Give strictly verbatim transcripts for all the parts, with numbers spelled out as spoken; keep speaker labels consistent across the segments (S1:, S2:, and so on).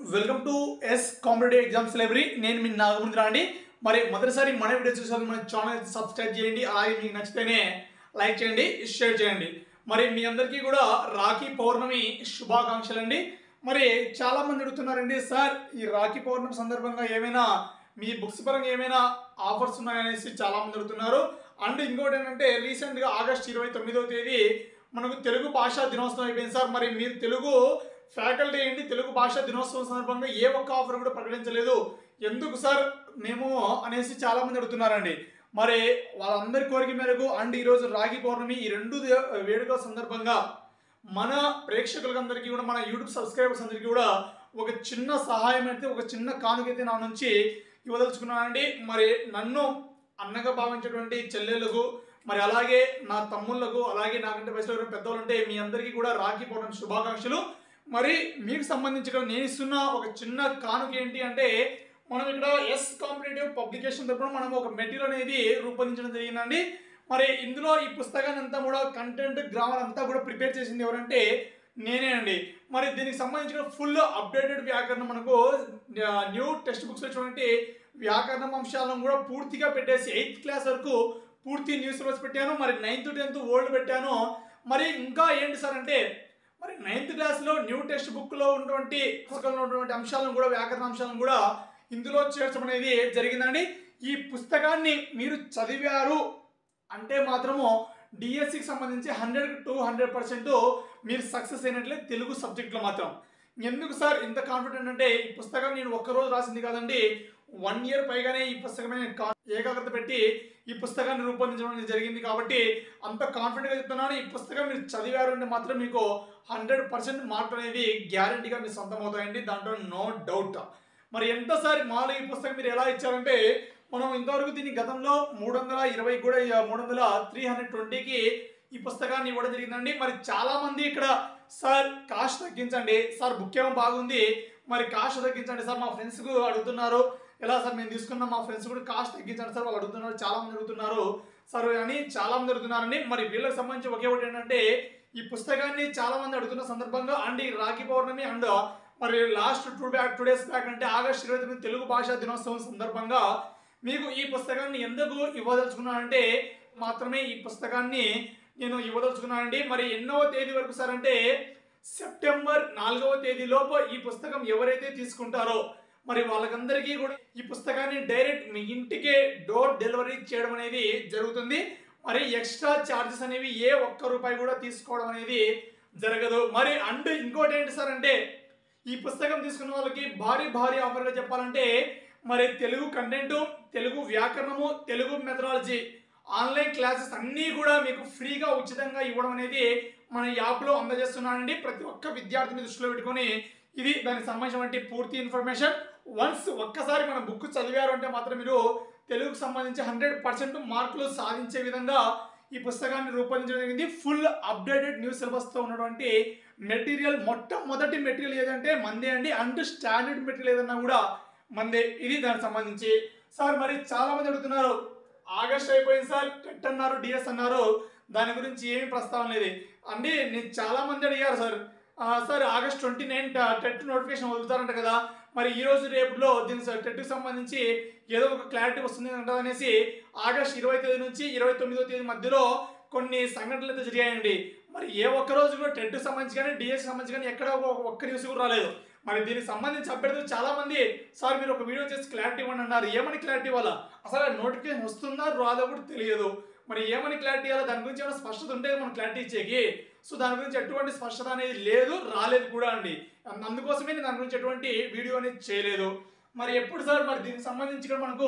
S1: Welcome to S competitive exams library. నేను మీ నాగమూర్తి రాండి. మరి మొదటిసారి మన వీడియో చూసాక మన ఛానల్ సబ్స్క్రైబ్ చేయండి. అలాగే మీకు నచ్చితేనే లైక్ చేయండి, షేర్ చేయండి. మరి మీ అందరికీ కూడా రాఖీ పౌర్ణమి శుభాకాంక్షలు అండి. మరి చాలా మంది అడుగుతున్నారండి, సార్ ఈ రాఖీ పౌర్ణమి సందర్భంగా ఏమైనా మీ బుక్స్ పరంగా ఏమైనా ఆఫర్స్ ఉన్నాయనేసి చాలా మంది అడుగుతున్నారు. అండ్ ఇంకోటి ఏంటంటే రీసెంట్గా ఆగస్ట్ ఇరవై తొమ్మిదవ తేదీ మనకు తెలుగు భాషా దినోత్సవం అయిపోయింది సార్. మరి మీరు తెలుగు ఫ్యాకల్టీ ఏంటి, తెలుగు భాషా దినోత్సవం సందర్భంగా ఏ ఒక్క ఆఫర్ కూడా ప్రకటించలేదు, ఎందుకు సార్ మేము అనేసి చాలా మంది అడుగుతున్నారండి. మరి వాళ్ళందరి కోరిక మేరకు అండ్ ఈరోజు రాఖీ పౌర్ణమి ఈ రెండు వేడుకల సందర్భంగా మన ప్రేక్షకులందరికీ కూడా, మన యూట్యూబ్ సబ్స్క్రైబర్స్ అందరికీ కూడా ఒక చిన్న సహాయం అయితే, ఒక చిన్న కానుకైతే నా నుంచి ఇవ్వదలుచుకున్నానండి. మరి నన్ను అన్నగా భావించేటువంటి చెల్లెళ్ళకు, మరి అలాగే నా తమ్ముళ్లకు, అలాగే నాకంటే వయసులో పెద్దవాళ్ళు ఉంటే మీ అందరికీ కూడా రాఖీ పౌర్ణమి శుభాకాంక్షలు. మరి మీకు సంబంధించిన నేను ఇస్తున్న ఒక చిన్న కానుక ఏంటి అంటే, మనం ఇక్కడ ఎస్ కాంపిటేటివ్ పబ్లికేషన్ తరపున మనం ఒక మెటీరియల్ అనేది రూపొందించడం జరిగిందండి. మరి ఇందులో ఈ పుస్తకాన్ని అంతా కూడా కంటెంట్ గ్రామర్ అంతా కూడా ప్రిపేర్ చేసింది ఎవరంటే నేనే అండి. మరి దీనికి సంబంధించిన ఫుల్ అప్డేటెడ్ వ్యాకరణం, మనకు న్యూ టెక్స్ట్ బుక్స్ వచ్చినటువంటి వ్యాకరణం అంశాలను కూడా పూర్తిగా పెట్టేసి ఎయిత్ క్లాస్ వరకు పూర్తి న్యూ సిలబస్ పెట్టాను. మరి నైన్త్ టెన్త్ ఓల్డ్ పెట్టాను. మరి ఇంకా ఏంటి సార్ అంటే, మరి నైన్త్ క్లాస్లో న్యూ టెక్స్ట్ బుక్లో ఉన్నటువంటి పుస్తకంలో ఉన్నటువంటి అంశాలను కూడా, వ్యాకరణ అంశాలను కూడా ఇందులో చేర్చడం అనేది జరిగిందండి. ఈ పుస్తకాన్ని మీరు చదివారు అంటే మాత్రము డిఎస్సికి సంబంధించి హండ్రెడ్ టు హండ్రెడ్ పర్సెంట్ మీరు సక్సెస్ అయినట్లే తెలుగు సబ్జెక్ట్లో మాత్రం. ఎందుకు సార్ ఇంత కాన్ఫిడెంట్ అంటే, ఈ పుస్తకం నేను ఒక్కరోజు రాసింది కాదండి, వన్ ఇయర్ పైగానే ఈ పుస్తకమే ఏకాగ్రత పెట్టి ఈ పుస్తకాన్ని రూపొందించడం జరిగింది. కాబట్టి అంత కాన్ఫిడెంట్గా చెప్తున్నాను. ఈ పుస్తకం మీరు చదివారు అంటే మాత్రం మీకు హండ్రెడ్ పర్సెంట్ మార్కులు అనేది గ్యారంటీగా మీరు సొంతం అవుతాయండి, దాంట్లో నో డౌట్. మరి ఎంతసారి మాలో ఈ పుస్తకం మీరు ఎలా ఇచ్చారంటే, మనం ఇంతవరకు దీన్ని గతంలో మూడు వందల ఇరవై కూడా మూడు వందల త్రీ హండ్రెడ్ ట్వంటీకి ఈ పుస్తకాన్ని ఇవ్వడం జరిగిందండి. మరి చాలా మంది ఇక్కడ సార్ కాస్ట్ తగ్గించండి, సార్ బుక్ ఏమో బాగుంది, మరి కాస్ట్ తగ్గించండి సార్, మా ఫ్రెండ్స్ అడుగుతున్నారు, ఎలా సార్ మేము తీసుకున్నాం, మా ఫ్రెండ్స్ కూడా కాస్ట్ తగ్గించండి సార్ వాళ్ళు అడుగుతున్నారు, చాలా మంది అడుగుతున్నారు సార్ అని చాలా మంది అడుగుతున్నారండి. మరి వీళ్ళకి సంబంధించి ఒకే ఒకటి ఏంటంటే, ఈ పుస్తకాన్ని చాలా మంది అడుగుతున్న సందర్భంగా అండ్ ఈ రాఖీ పౌర్ణమి అండ్ మరి last two back two days back అంటే ఆగస్ట్ ఇరవై తొమ్మిది తెలుగు భాషా దినోత్సవం సందర్భంగా మీకు ఈ పుస్తకాన్ని ఎందుకు ఇవ్వదలుచుకున్నానంటే మాత్రమే ఈ పుస్తకాన్ని నేను ఇవ్వదలుచుకున్నానండి. మరి ఎన్నవ తేదీ వరకు సార్ అంటే, సెప్టెంబర్ నాలుగవ తేదీ లోపు ఈ పుస్తకం ఎవరైతే తీసుకుంటారో మరి వాళ్ళకందరికీ కూడా ఈ పుస్తకాన్ని డైరెక్ట్ మీ ఇంటికే డోర్ డెలివరీ చేయడం అనేది జరుగుతుంది. మరి ఎక్స్ట్రా ఛార్జెస్ అనేవి ఏ ఒక్క రూపాయి కూడా తీసుకోవడం అనేది జరగదు. మరి అండ్ ఇంకోటి ఏంటి సార్ అంటే, ఈ పుస్తకం తీసుకున్న వాళ్ళకి భారీ భారీ ఆఫర్గా చెప్పాలంటే, మరి తెలుగు కంటెంట్, తెలుగు వ్యాకరణము, తెలుగు మెథడాలజీ ఆన్లైన్ క్లాసెస్ అన్నీ కూడా మీకు ఫ్రీగా ఉచితంగా ఇవ్వడం అనేది మన యాప్లో అందజేస్తున్నానండి. ప్రతి ఒక్క విద్యార్థిని దృష్టిలో పెట్టుకొని ఇది దానికి సంబంధించినటువంటి పూర్తి ఇన్ఫర్మేషన్. వన్స్ ఒక్కసారి మన బుక్ చదివారు అంటే మాత్రం మీరు తెలుగుకు సంబంధించి హండ్రెడ్ పర్సెంట్ మార్కులు సాధించే విధంగా ఈ పుస్తకాన్ని రూపొందించడం జరిగింది. ఫుల్ అప్డేటెడ్ న్యూ సిలబస్తో ఉన్నటువంటి మెటీరియల్, మొట్టమొదటి మెటీరియల్ ఏదంటే మందే అండి. అండ్ స్టాండర్డ్ మెటీరియల్ ఏదన్నా కూడా మందే. ఇది దానికి సంబంధించి సార్ మరి చాలా మంది అడుగుతున్నారు, ఆగస్ట్ అయిపోయింది సార్, టెట్ అన్నారు, డిఎస్ అన్నారు, దాని గురించి ఏమి ప్రస్తావన లేదు అండి. నేను చాలా మంది అడిగారు sir, sir August twenty nine TET notification వదులుతారంట కదా, మరి ఈ రోజు రేపులో దీని టెట్కి సంబంధించి ఏదో ఒక క్లారిటీ వస్తుంది అంటారు అనేసి ఆగస్ట్ ఇరవై తేదీ నుంచి ఇరవై తొమ్మిదో తేదీ మధ్యలో కొన్ని సంఘటనలు అయితే జరిగాయండి. మరి ఏ ఒక్క రోజు కూడా టెట్కి సంబంధించి కానీ డిఎస్కి సంబంధించి కానీ ఎక్కడ ఒక్క న్యూస్ కూడా రాలేదు. మరి దీనికి సంబంధించి అభ్యర్థులు చాలా మంది సార్ మీరు ఒక వీడియో చేసి క్లారిటీ ఇవ్వండి అన్నారు. ఏమని క్లారిటీ ఇవ్వాలా, అసలు నోటిఫికేషన్ వస్తుందా రాదో కూడా తెలియదు. మరి ఏమని క్లారిటీ ఇవ్వాలో, దాని గురించి ఏమైనా స్పష్టత ఉంటే మనం క్లారిటీ ఇచ్చేకి, సో దాని గురించి ఎటువంటి స్పష్టత అనేది లేదు, రాలేదు కూడా అండి. అందుకోసమే నేను దాని గురించి ఎటువంటి వీడియో అనేది చేయలేదు. మరి ఎప్పుడు సార్ మరి దీనికి సంబంధించి కూడా మనకు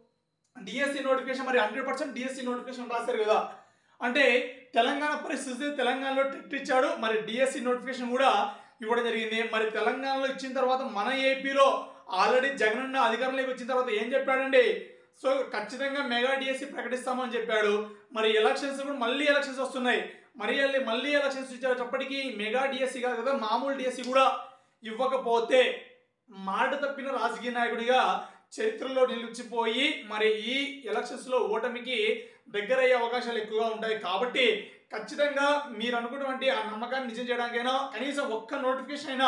S1: డిఎస్సి నోటిఫికేషన్, మరి హండ్రెడ్ పర్సెంట్ డిఎస్సి నోటిఫికేషన్ రాశారు కదా, అంటే తెలంగాణ పరిస్థితి తెలంగాణలో టెట్ ఇచ్చాడు, మరి డిఎస్సి నోటిఫికేషన్ కూడా ఇవ్వడం జరిగింది. మరి తెలంగాణలో ఇచ్చిన తర్వాత మన ఏపీలో ఆల్రెడీ జగనన్న అధికారంలోకి వచ్చిన తర్వాత ఏం చెప్పాడండి, సో ఖచ్చితంగా మెగా డిఎస్సి ప్రకటిస్తామని చెప్పాడు. మరి ఎలక్షన్స్ కూడా మళ్ళీ ఎలక్షన్స్ వస్తున్నాయి, మరి మళ్ళీ ఎలక్షన్స్ ఇచ్చేటప్పటికీ మెగా డిఎస్సి కాదు కదా, మామూలు డిఎస్సి కూడా ఇవ్వకపోతే మాట తప్పిన రాజకీయ నాయకుడిగా చరిత్రలో నిలిచిపోయి మరి ఈ ఎలక్షన్స్లో ఓటమికి దగ్గరయ్యే అవకాశాలు ఎక్కువగా ఉంటాయి. కాబట్టి ఖచ్చితంగా మీరు అనుకున్నటువంటి ఆ నమ్మకాన్ని నిజం చేయడానికైనా కనీసం ఒక్క నోటిఫికేషన్ అయినా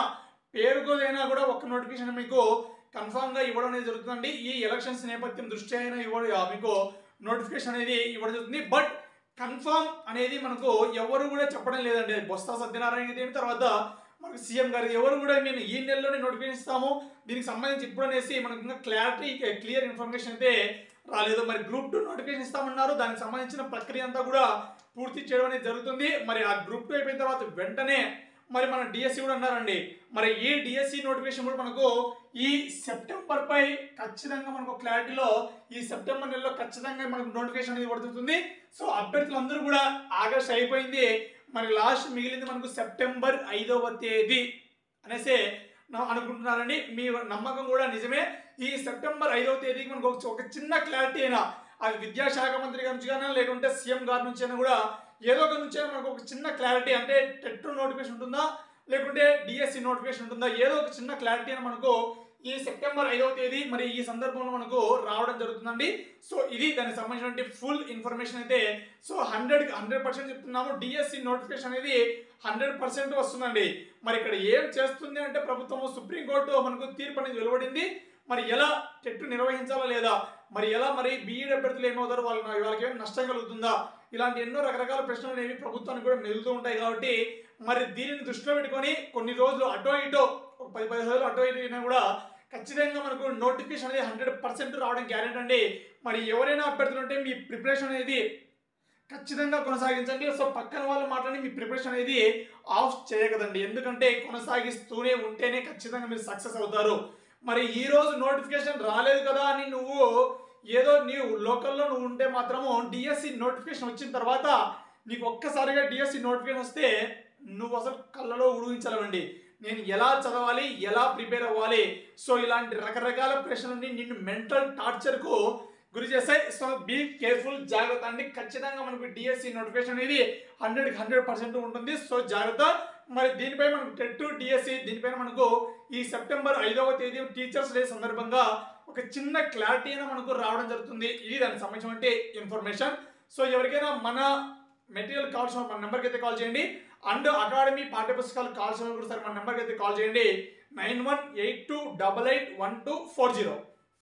S1: పేరుకోదైనా కూడా ఒక్క నోటిఫికేషన్ మీకు కన్ఫామ్ గా ఇవ్వడం అనేది జరుగుతుందండి. ఈ ఎలక్షన్స్ నేపథ్యం దృష్ట్యా అయినా ఇవ్వడం మీకు నోటిఫికేషన్ అనేది ఇవ్వడం జరుగుతుంది. బట్ కన్ఫామ్ అనేది మనకు ఎవరు కూడా చెప్పడం లేదండి. బొత్స సత్యనారాయణ గారి తర్వాత మనకు సీఎం గారి ఎవరు కూడా నేను ఈ నెలలోనే నోటిఫికేషన్ ఇస్తాము దీనికి సంబంధించి ఇప్పుడు అనేసి మనకు ఇంకా క్లారిటీ క్లియర్ ఇన్ఫర్మేషన్ అయితే రాలేదు. మరి గ్రూప్ టూ నోటిఫికేషన్ ఇస్తామన్నారు, దానికి సంబంధించిన ప్రక్రియ అంతా కూడా పూర్తి చేయడం అనేది జరుగుతుంది. మరి ఆ గ్రూప్ టూ అయిపోయిన తర్వాత వెంటనే మరి మన డిఎస్సి కూడా అన్నారండి. మరి ఈ డిఎస్సి నోటిఫికేషన్ కూడా మనకు ఈ సెప్టెంబర్ పై ఖచ్చితంగా మనకు క్లారిటీలో ఈ సెప్టెంబర్ నెలలో ఖచ్చితంగా మనకు నోటిఫికేషన్ అనేది పడుతుంది. సో అభ్యర్థులందరూ కూడా ఆగస్ట్ అయిపోయింది, మరి లాస్ట్ మిగిలింది మనకు సెప్టెంబర్ ఐదవ తేదీ అనేసి అనుకుంటున్నారండి. మీ నమ్మకం కూడా నిజమే. ఈ సెప్టెంబర్ ఐదవ తేదీకి మనకు ఒక చిన్న క్లారిటీ అయినా అది విద్యాశాఖ మంత్రి గారి నుంచి కానీ లేకుంటే సీఎం గారి నుంచి అయినా కూడా ఏదో ఒక నుంచి మనకు ఒక చిన్న క్లారిటీ అంటే టెట్ నోటిఫికేషన్ ఉంటుందా లేకుంటే డిఎస్సి నోటిఫికేషన్ ఉంటుందా ఏదో ఒక చిన్న క్లారిటీ అని మనకు ఈ సెప్టెంబర్ ఐదవ తేదీ మరి ఈ సందర్భంలో మనకు రావడం జరుగుతుందండి. సో ఇది దానికి సంబంధించిన ఫుల్ ఇన్ఫర్మేషన్ అయితే సో హండ్రెడ్ హండ్రెడ్ పర్సెంట్ చెప్తున్నాము. డిఎస్సి నోటిఫికేషన్ అనేది హండ్రెడ్ పర్సెంట్ వస్తుందండి. మరి ఇక్కడ ఏం చేస్తుంది అంటే ప్రభుత్వము సుప్రీంకోర్టు మనకు తీర్పు అనేది వెలువడింది. మరి ఎలా టెట్ నిర్వహించాలా లేదా, మరి ఎలా మరి బీఈడి అభ్యర్థులు ఏమవుతారు, వాళ్ళ వాళ్ళకి ఏమైనా నష్టం కలుగుతుందా, ఇలాంటి ఎన్నో రకరకాల ప్రశ్నలు అనేవి ప్రభుత్వానికి కూడా మెదులుతూ ఉంటాయి. కాబట్టి మరి దీనిని దృష్టిలో పెట్టుకొని కొన్ని రోజులు అటో ఇటో ఒక పది పది రోజులు అటో ఇటో అయినా కూడా ఖచ్చితంగా మనకు నోటిఫికేషన్ అనేది హండ్రెడ్ పర్సెంట్ రావడం గ్యారెంటీ అండి. మరి ఎవరైనా అభ్యర్థులు ఉంటే మీ ప్రిపరేషన్ అనేది ఖచ్చితంగా కొనసాగించండి. సో పక్కన వాళ్ళు మాట్లాడి మీ ప్రిపరేషన్ అనేది ఆఫ్ చేయకదండి, ఎందుకంటే కొనసాగిస్తూనే ఉంటేనే ఖచ్చితంగా మీరు సక్సెస్ అవుతారు. మరి ఈ రోజు నోటిఫికేషన్ రాలేదు కదా అని నువ్వు ఏదో నీవు లోకల్లో నువ్వు ఉంటే మాత్రము డిఎస్సి నోటిఫికేషన్ వచ్చిన తర్వాత నీకు ఒక్కసారిగా డిఎస్సి నోటిఫికేషన్ వస్తే నువ్వు అసలు కళ్ళలో ఊహించలేవండి నేను ఎలా చదవాలి, ఎలా ప్రిపేర్ అవ్వాలి. సో ఇలాంటి రకరకాల ప్రశ్నలన్నీ నిన్ను మెంటల్ టార్చర్కు గురి చేస్తాయి. సో బీ కేర్ఫుల్, జాగ్రత్త అండి. ఖచ్చితంగా మనకు డిఎస్సి నోటిఫికేషన్ అనేది హండ్రెడ్ హండ్రెడ్ పర్సెంట్ ఉంటుంది. సో జాగ్రత్త. మరి దీనిపై మనకు టెట్ డిఎస్సి దీనిపైన మనకు ఈ సెప్టెంబర్ ఐదవ తేదీ టీచర్స్ డే సందర్భంగా ఒక చిన్న క్లారిటీ అయినా మనకు రావడం జరుగుతుంది. ఇది దానికి సంబంధించిన ఇన్ఫర్మేషన్. సో ఎవరికైనా మన మెటీరియల్ కావాల్సిన మన నెంబర్కి అయితే కాల్ చేయండి. అండ్ అకాడమీ పాఠ్యపుస్తకాలు కావాల్సిన కూడా సార్ మన నెంబర్కి అయితే కాల్ చేయండి. Nine one eight two double eight one two four zero